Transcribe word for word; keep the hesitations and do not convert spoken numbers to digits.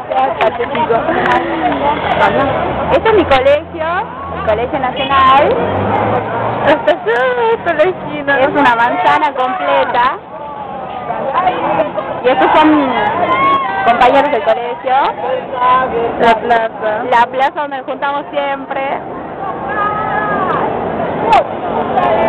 Este es mi colegio, el Colegio Nacional. Hasta allá, hasta la esquina. Es una manzana completa. Y estos son compañeros del colegio. La plaza. La plaza donde nos juntamos siempre.